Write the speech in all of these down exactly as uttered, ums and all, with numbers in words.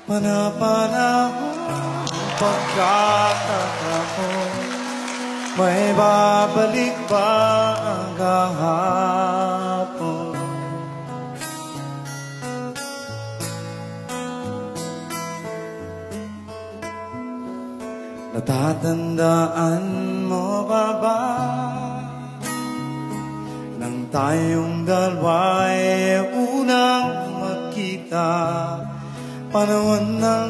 Panapanahon pagkakataon, may babalik ba ang kahapon? Natatandaan mo ba ba nang tayong dalawa'y unang magkita? Panahon ng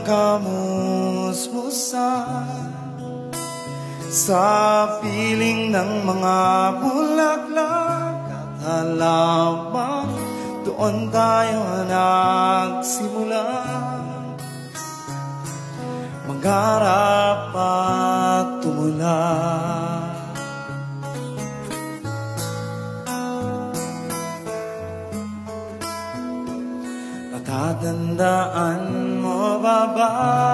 kamusmusan sa piling ng mga bulaklak at halaman, doon tayo nagsimula mangarap at tumula. Natatandaan mo ba ba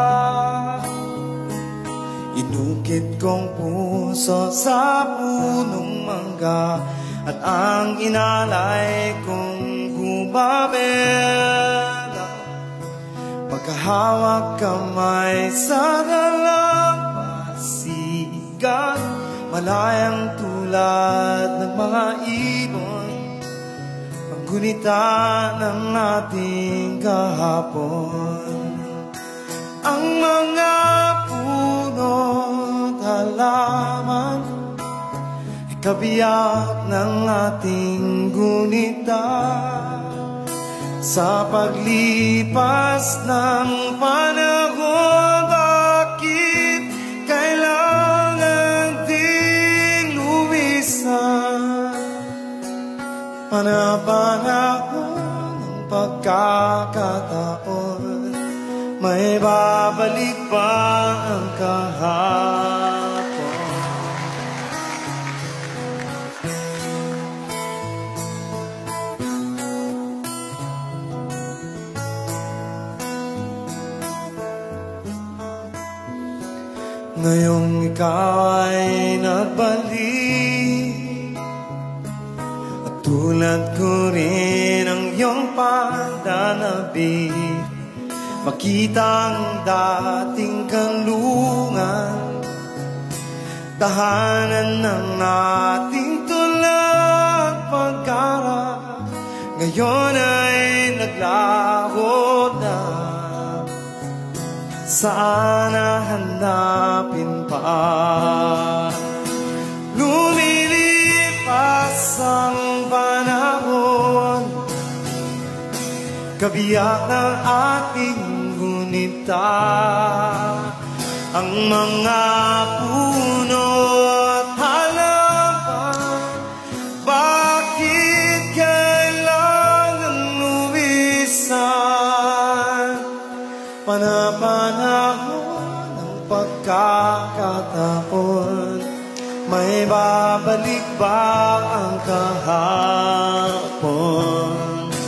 inukit kong puso sa punong mangga at ang inalay kong gumamela, magkahawak kamay sa dalampasigan, malayang tulad ng mga ibon, gunita ng ating kahapon. Ang mga puno't halaman ay kabiyak ng ating gunita. Sa paglipas ng panahon, bakit kailangan ding lumisan? Panapanahon ng pagkakataon, may babalik ba ang kahapon? Ngayong ikaw ay nagbalik, tulad ko rin ang iyong pananabik, makita ang dating kanlungan, tahanan ng ating tulad pagkarap, ngayon ay naglaho na. Saan hanapin pa? Lumilipas ang panahon, kabiyak ng ating gunita. Ang mga puno at halaman, bakit kailangan lumisan? Panapanahon ng pagkakataon, may babalik ba ang kahapon?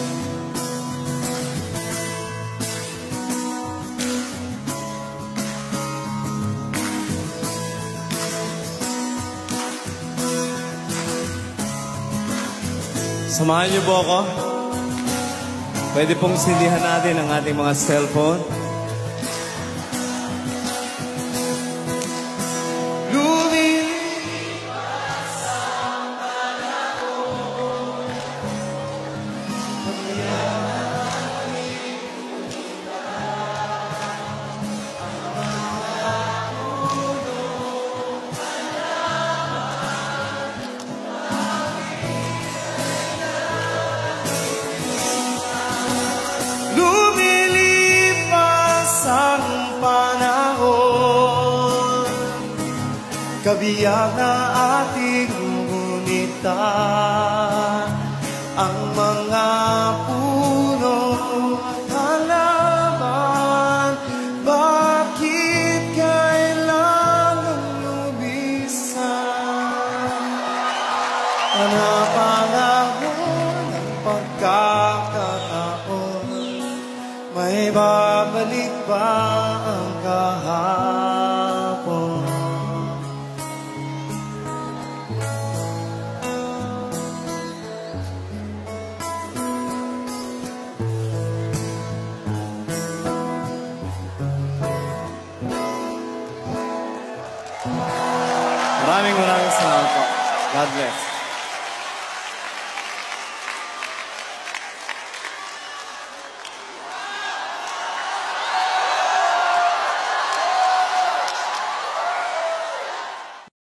Samahan niyo po ako. Pwede pong sindihan natin ang ating mga cellphone. Kabiyak na ating gunita, ang mga puno at halaman, bakit kailangan lumisan? Panapanahon ng pagkakataon, may babalik ba ang kahapon? Maraming maraming salamat po. God bless.